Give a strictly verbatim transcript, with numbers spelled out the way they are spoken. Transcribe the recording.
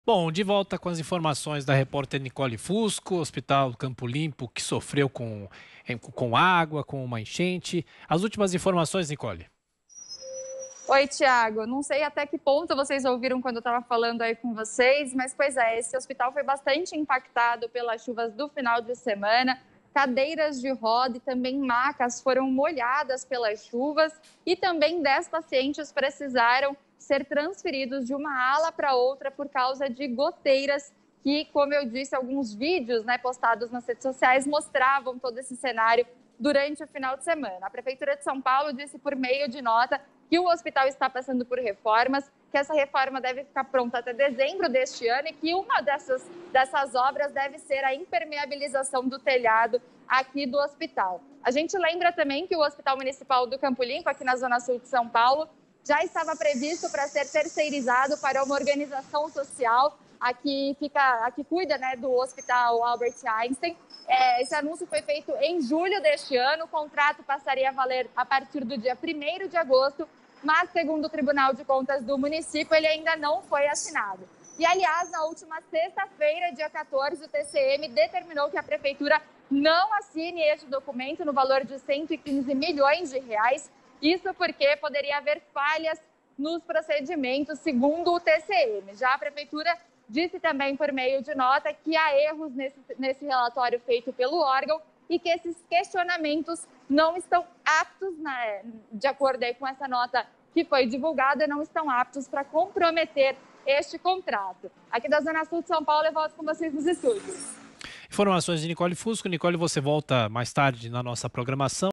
Bom, de volta com as informações da repórter Nicole Fusco, Hospital Campo Limpo, que sofreu com, em- com água, com uma enchente. As últimas informações, Nicole. Oi, Tiago. Não sei até que ponto vocês ouviram quando eu estava falando aí com vocês, mas pois é, esse hospital foi bastante impactado pelas chuvas do final de semana. Cadeiras de roda e também macas foram molhadas pelas chuvas e também dez pacientes precisaram ser transferidos de uma ala para outra por causa de goteiras que, como eu disse, alguns vídeos, né, postados nas redes sociais mostravam todo esse cenário durante o final de semana. A Prefeitura de São Paulo disse por meio de nota que o hospital está passando por reformas, que essa reforma deve ficar pronta até dezembro deste ano e que uma dessas, dessas obras deve ser a impermeabilização do telhado aqui do hospital. A gente lembra também que o Hospital Municipal do Campo Limpo, aqui na Zona Sul de São Paulo, já estava previsto para ser terceirizado para uma organização social aqui fica, aqui cuida, né, do Hospital Albert Einstein. É, esse anúncio foi feito em julho deste ano. O contrato passaria a valer a partir do dia primeiro de agosto, mas, segundo o Tribunal de Contas do município, ele ainda não foi assinado. E, aliás, na última sexta-feira, dia quatorze, o T C M determinou que a Prefeitura não assine este documento no valor de cento e quinze milhões de reais. Isso porque poderia haver falhas nos procedimentos, segundo o T C M. Já a Prefeitura disse também por meio de nota que há erros nesse, nesse relatório feito pelo órgão e que esses questionamentos não estão aptos, né, de acordo aí com essa nota que foi divulgada, não estão aptos para comprometer este contrato. Aqui da Zona Sul de São Paulo, eu volto com vocês nos estúdios. Informações de Nicole Fusco. Nicole, você volta mais tarde na nossa programação.